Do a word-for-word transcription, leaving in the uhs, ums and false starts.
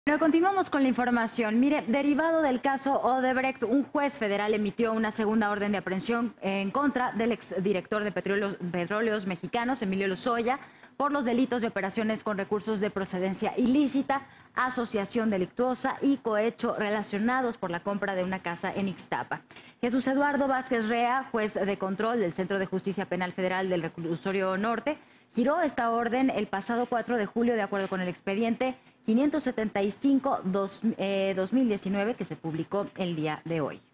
Bueno, continuamos con la información. Mire, derivado del caso Odebrecht, un juez federal emitió una segunda orden de aprehensión en contra del exdirector de Petróleos, Petróleos Mexicanos, Emilio Lozoya, por los delitos de operaciones con recursos de procedencia ilícita, asociación delictuosa y cohecho relacionados por la compra de una casa en Ixtapa. Jesús Eduardo Vázquez Rea, juez de control del Centro de Justicia Penal Federal del Reclusorio Norte, giró esta orden el pasado cuatro de julio de acuerdo con el expediente quinientos setenta y cinco dos mil diecinueve que se publicó el día de hoy.